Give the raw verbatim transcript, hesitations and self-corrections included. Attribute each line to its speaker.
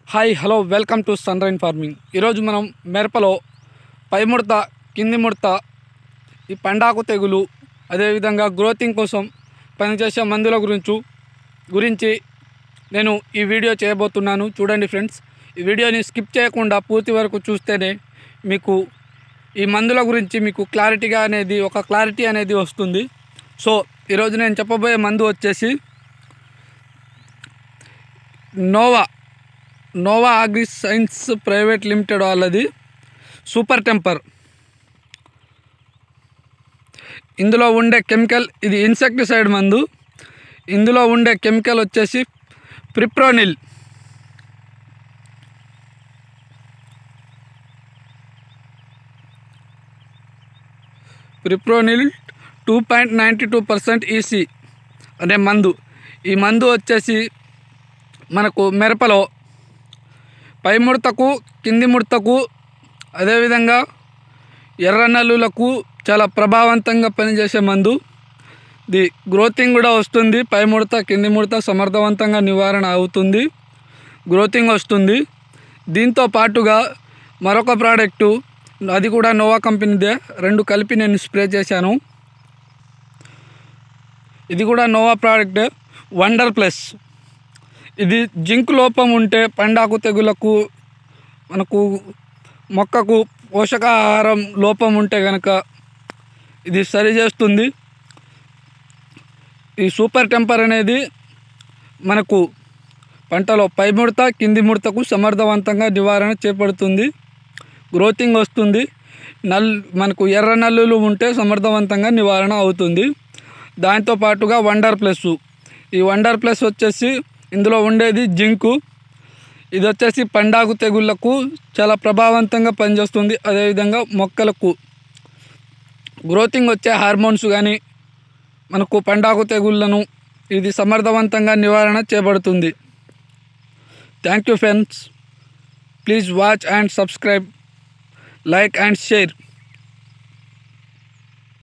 Speaker 1: Hi hello welcome to sun rain farming. ఈరోజు మనం మిరపలో పై ముడత కింది ముడత ఈ పండాకు తెగులు అదేవిధంగా గ్రోతింగ్ కోసం పనిచేసే మందుల గురించి గురించి నేను ఈ వీడియో చేయబోతున్నాను. చూడండి ఫ్రెండ్స్, ఈ వీడియోని స్కిప్ చేయకుండా పూర్తి వరకు చూస్తేనే మీకు ఈ మందుల గురించి మీకు క్లారిటీగా అనేది ఒక క్లారిటీ అనేది వస్తుంది. సో ఈరోజు నేను చెప్పబోయే మందు వచ్చేసి Nova Nova agri science private limited వాళ్ళది సూపర్ టెంపర్. ఇందులో ఉండే కెమికల్ ఇది ఇన్సెక్టిసైడ్ మందు. ఇందులో ఉండే కెమికల్ వచ్చేసి fipronil. Fipronil two point ninety two percent EC అనే మందు. ఈ మందు వచ్చేసి మనకు మిరపలో పై ముడతకు కింది ముడతకు అదేవిధంగా ఎర్ర నల్లులకు చాలా ప్రభావవంతంగా పనిచేసే మందు. ఇది గ్రోతింగ్ కూడా వస్తుంది. పై ముడత కింది ముడత సమర్థవంతంగా నివారణ అవుతుంది, గ్రోతింగ్ వస్తుంది. దీంతో పాటుగా మరొక ప్రోడక్టు, అది కూడా నోవా కంపెనీదే, రెండు కలిపి నేను స్ప్రే చేశాను. ఇది కూడా నోవా ప్రోడక్ట్ వండర్ ప్లస్. ఇది జింక్ లోపం ఉంటే పండాకు తెగులకు మనకు మొక్కకు పోషకాహారం లోపం ఉంటే కనుక ఇది సరి చేస్తుంది. ఈ సూపర్ టెంపర్ అనేది మనకు పంటలో పై ముడత కింది ముడతకు సమర్థవంతంగా నివారణ చేపడుతుంది, గ్రోతింగ్ వస్తుంది. నల్ మనకు ఎర్ర నల్లులు ఉంటే సమర్థవంతంగా నివారణ అవుతుంది. దాంతోపాటుగా వండర్ ప్లస్. ఈ వండర్ ప్లస్ వచ్చేసి ఇందులో ఉండేది జింకు. ఇది వచ్చేసి పండాకు తెగుళ్లకు చాలా ప్రభావవంతంగా పనిచేస్తుంది. అదేవిధంగా మొక్కలకు గ్రోతింగ్ వచ్చే హార్మోన్స్ కానీ మనకు పండాకు తెగుళ్లను ఇది సమర్థవంతంగా నివారణ చేయబడుతుంది. Thank you friends. Please watch and subscribe, like and share.